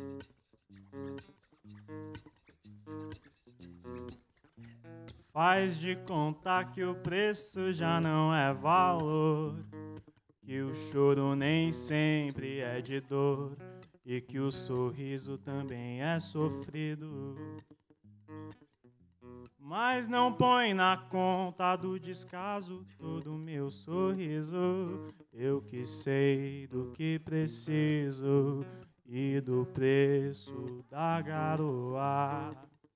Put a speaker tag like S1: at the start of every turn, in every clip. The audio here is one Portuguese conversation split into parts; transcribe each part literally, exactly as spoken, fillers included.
S1: Faz de contar que o preço já não é valor, que o choro nem sempre é de dor e que o sorriso também é sofrido. Mas não põe na conta do descaso todo meu sorriso. Eu que sei do que preciso e do preço da garoa.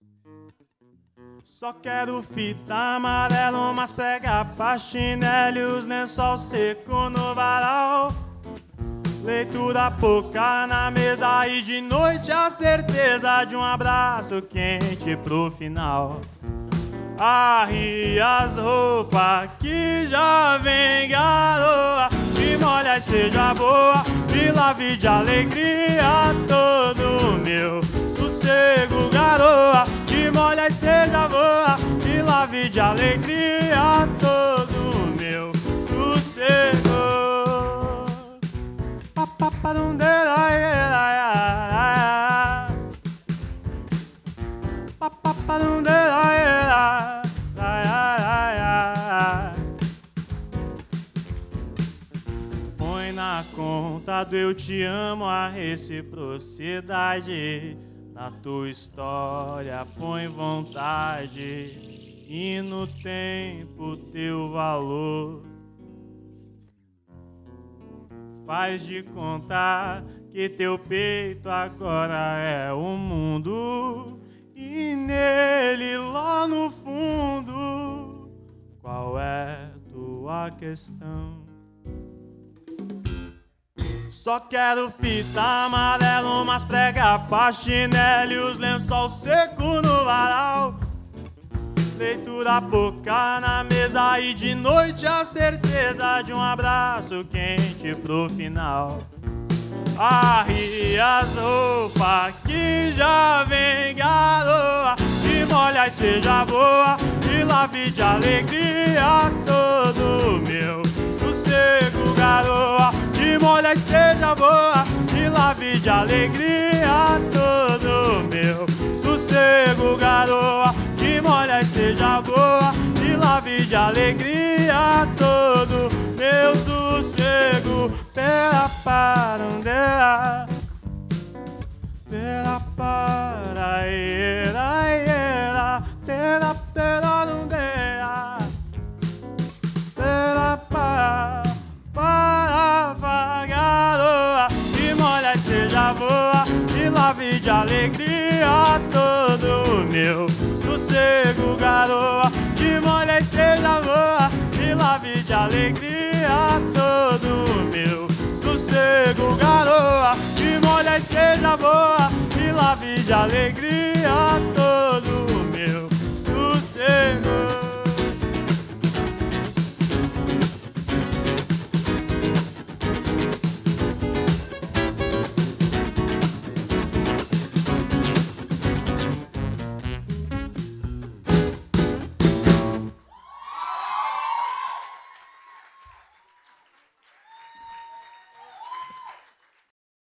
S1: Só quero fita amarela, umas prega pra chinelo e os lençol seco no varal. Leitura pouca na mesa e de noite a certeza de um abraço quente pro final. Arria as roupas que já vem garoa, que molha e seja boa, e lave de alegria todo meu sossego, garoa. Que molha e seja boa, e lave de alegria todo meu sossego. Põe na conta do eu te amo a reciprocidade. Na tua história põe vontade e no tempo teu valor. Faz de contar que teu peito agora é o mundo e nele lá no fundo qual é tua questão? Só quero fita amarela, umas prega pra chinelo e os lençol seco no varal. Leitura pouca na mesa e de noite a certeza de um abraço quente pro final. Arria as roupas que já vem garoa, que molha e seja boa, e lave de alegria todo meu sossego, garoa. Que molha e seja boa, e lave de alegria todo meu sossego, garoa. Que molha e seja boa, e lave de alegria todo meu sossego. Pera parandeira, pera para era era, pera pera nundeira, pera para para garoa. Que molha e seja boa, e lave de alegria todo meu sossego, garoa. Que molha e seja boa, e lave de alegria todo meu sossego, garoa. Que molha e seja boa, e lave de alegria todo